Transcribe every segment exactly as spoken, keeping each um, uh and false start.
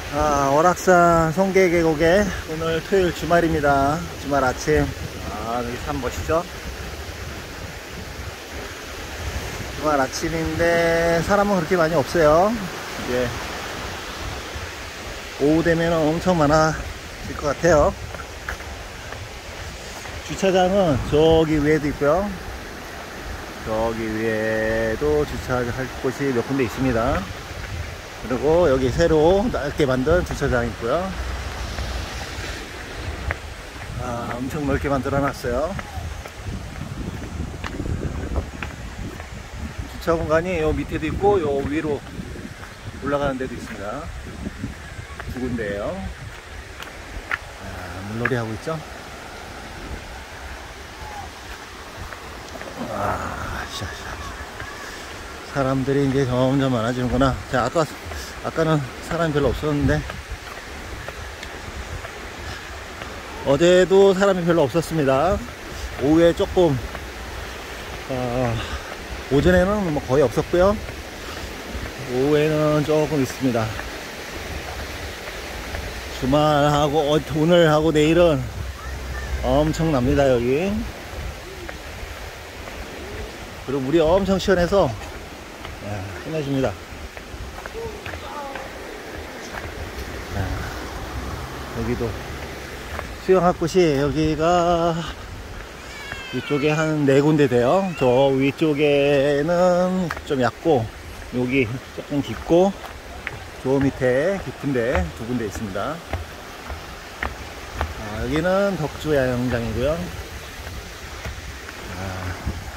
아, 월악산 송계 계곡에 오늘 토요일 주말입니다. 주말 아침. 아, 여기 산 멋있죠? 주말 아침인데 사람은 그렇게 많이 없어요. 이제 오후 되면 엄청 많아질 것 같아요. 주차장은 저기 위에도 있고요. 저기 위에도 주차할 곳이 몇 군데 있습니다. 그리고 여기 새로 넓게 만든 주차장 있고요. 아, 엄청 넓게 만들어 놨어요. 주차 공간이 요 밑에도 있고 요 위로 올라가는 데도 있습니다. 두 군데예요. 아, 물놀이 하고 있죠. 아, 샤, 샤, 샤. 사람들이 이제 점점 많아지는구나. 자, 아까 아까는 사람이 별로 없었는데 어제도 사람이 별로 없었습니다. 오후에 조금 어, 오전에는 뭐 거의 없었고요. 오후에는 조금 있습니다. 주말하고 오늘하고 내일은 엄청납니다. 여기 그리고 물이 엄청 시원해서 야, 끝내줍니다. 여기도 수영할 곳이 여기가 이쪽에 한 네 군데 돼요. 저 위쪽에는 좀 얕고 여기 조금 깊고 저 밑에 깊은데 두 군데 있습니다. 아, 여기는 덕주 야영장이고요. 아,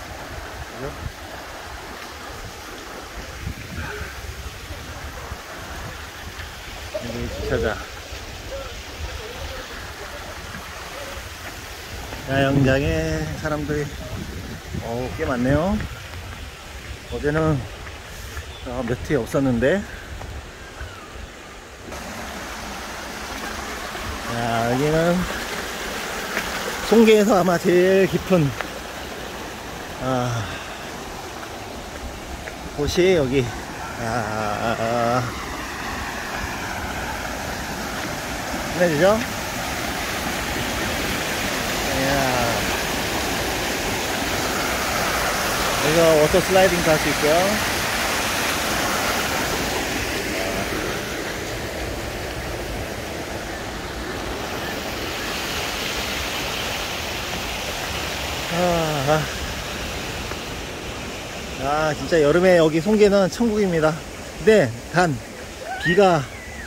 여기 주차장. 야영장에 사람들이 어, 꽤 많네요. 어제는 어, 몇 티 없었는데. 자, 여기는 송계에서 아마 제일 깊은 아, 곳이 여기 아, 아, 끝내주죠? 여기서 워터 슬라이딩도 할 수 있고요. 아, 아, 아, 진짜 여름에 여기 송계는 천국입니다. 근데 단 비가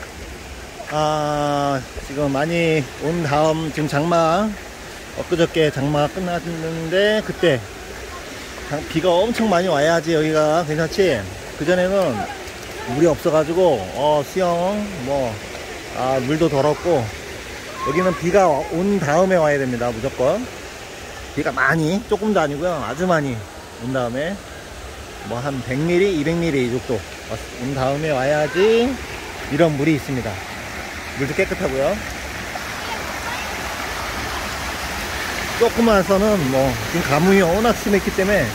아, 지금 많이 온 다음 지금 장마 엊그저께 장마가 끝났는데 그때 비가 엄청 많이 와야지 여기가 괜찮지. 그전에는 물이 없어가지고 어, 수영 뭐 아, 물도 더럽고 여기는 비가 온 다음에 와야 됩니다. 무조건 비가 많이, 조금도 아니고요, 아주 많이 온 다음에 뭐 한 백 밀리미터 이백 밀리미터 이 정도 온 다음에 와야지 이런 물이 있습니다. 물도 깨끗하고요. 조금만 와서는 뭐 지금 가뭄이 워낙 심했기 때문에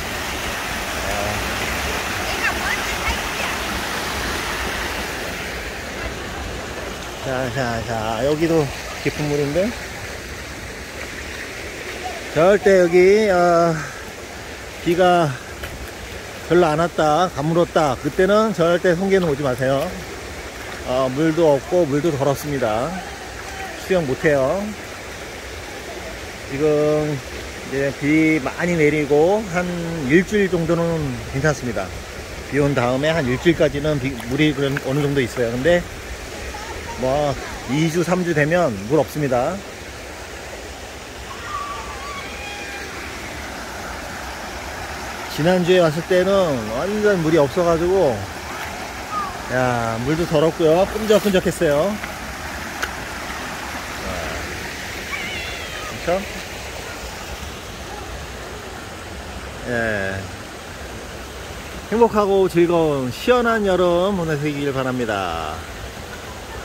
자자자 여기도 깊은 물인데 절대 여기 어, 비가 별로 안 왔다, 가물었다, 그때는 절대 송계는 오지 마세요. 어, 물도 없고 물도 더럽습니다. 수영 못해요. 지금 이제 비 많이 내리고 한 일주일 정도는 괜찮습니다. 비 온 다음에 한 일주일까지는 비, 물이 어느 정도 있어요. 근데 뭐 이 주 삼 주 되면 물 없습니다. 지난주에 왔을 때는 완전 물이 없어가지고 야, 물도 더럽고요, 끈적끈적했어요. 그렇죠? 예, 행복하고 즐거운 시원한 여름 보내시길 바랍니다.